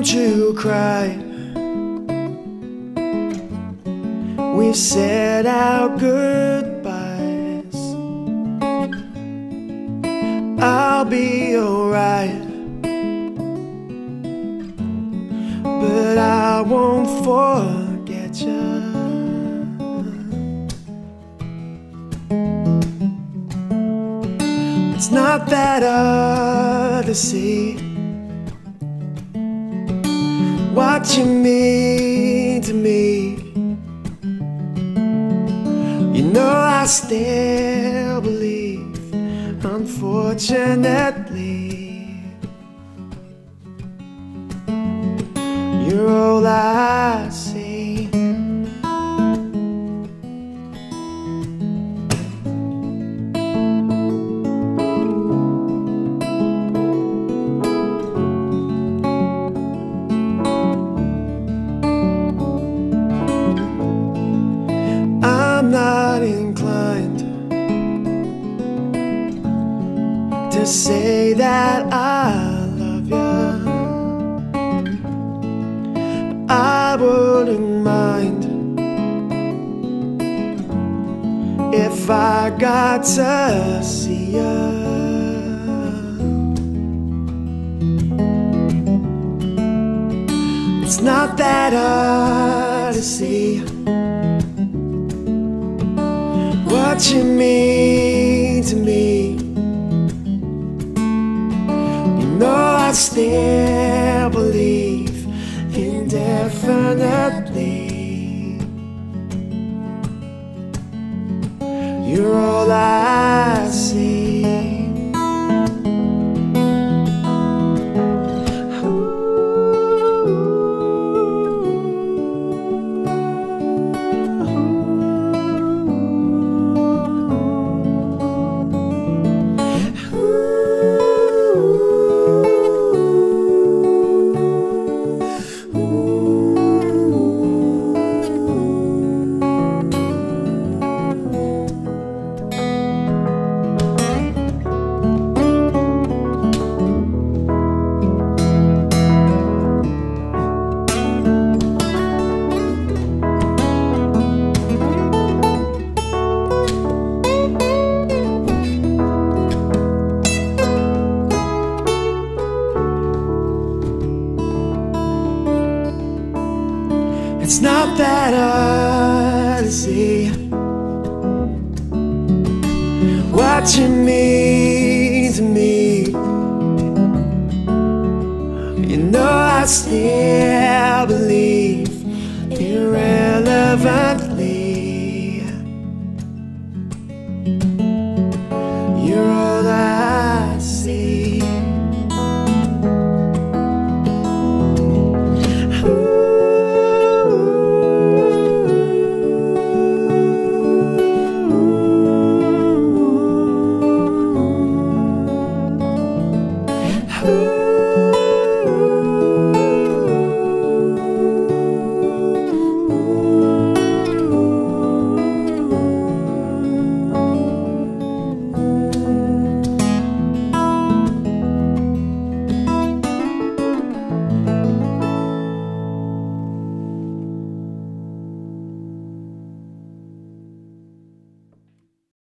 Don't you cry. We've said our goodbyes. I'll be alright, but I won't forget you. It's not that hard to see what you mean to me. You know I still believe, unfortunately, you're all I see. I'm not inclined to say that I love you. I wouldn't mind if I got to see you. It's not that hard to see what you mean to me. You know I still believe indefinitely, you're all I see. It's not that hard to see what you mean to me. You know I still believe irrelevantly